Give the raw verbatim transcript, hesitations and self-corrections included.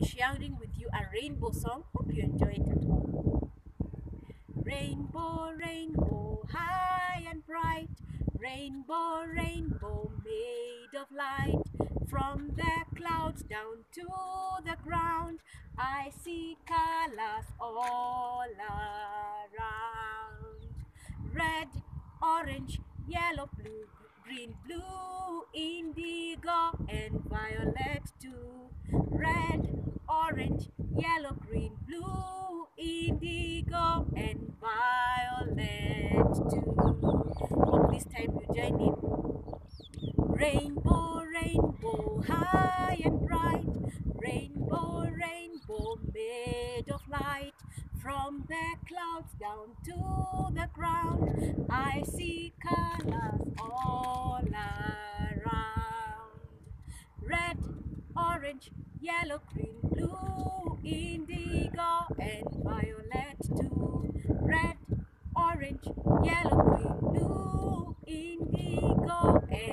sharing with you a rainbow song. Hope you enjoy it at home. Rainbow, rainbow, high and bright, rainbow, rainbow made of light. From the clouds down to the ground, I see colors all around. Red, orange, yellow, blue, green, blue, indigo, and violet too. Red, orange, yellow, green, blue, indigo, and violet too. Hope this time you join in. Rainbow, rainbow, high and bright, rainbow, rainbow made of light. From the clouds down to the ground, I see colors all around. Red, orange, yellow, green, blue, indigo, and violet too. Red, orange, yellow, green, blue, indigo, and